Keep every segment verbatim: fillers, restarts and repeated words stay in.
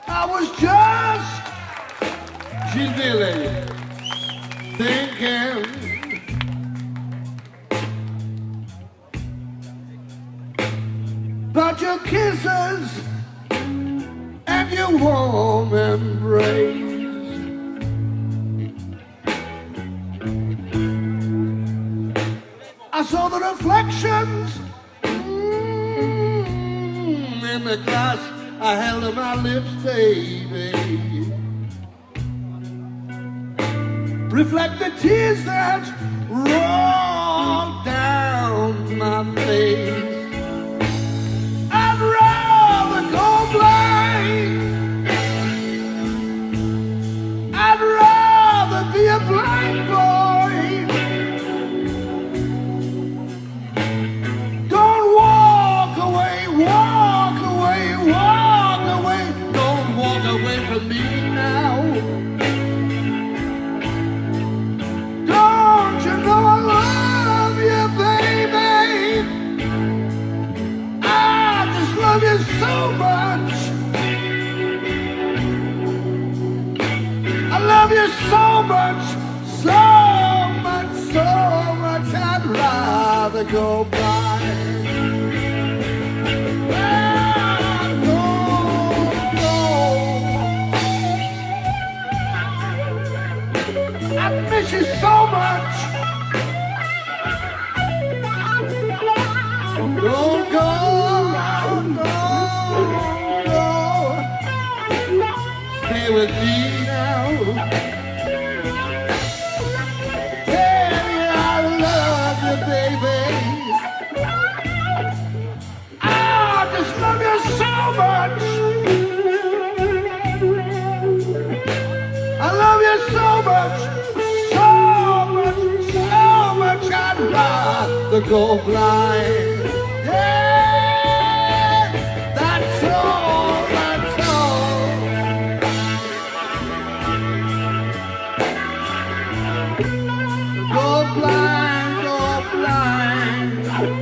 I was just gently thinking about your kisses and your warm embrace. I saw the reflections mm, in the glass I held to my lips, baby. Reflect the tears that roll down my face. I'd rather go blind. I'd rather be a blind boy. Don't walk away, walk away, walk away. Don't walk away from me now. Don't you know I love you, baby? I just love you so much. I love you so much, so much, so much. I'd rather go blind. I miss you so much. Don't go, no, no. Stay with me now. Hey, I love you, baby. I just love you so much. I love you so much. I'd rather go blind. Yeah, that's all, that's all. Go blind, go blind.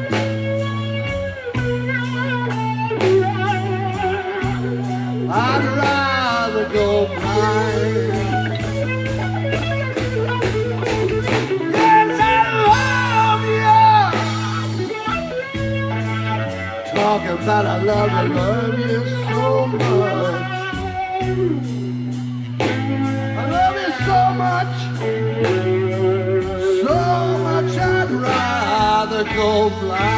I'd rather go blind. Talking about I love you, love you so much. I love you so much, so much I'd rather go blind.